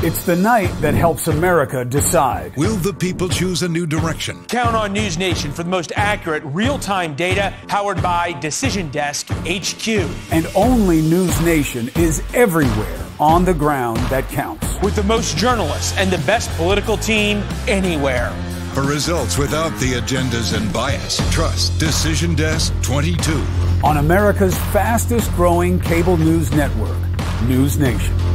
It's the night that helps America decide. Will the people choose a new direction? Count on NewsNation for the most accurate real-time data powered by Decision Desk HQ. And only NewsNation is everywhere on the ground that counts. With the most journalists and the best political team anywhere. For results without the agendas and bias, trust Decision Desk 22. On America's fastest growing cable news network, NewsNation.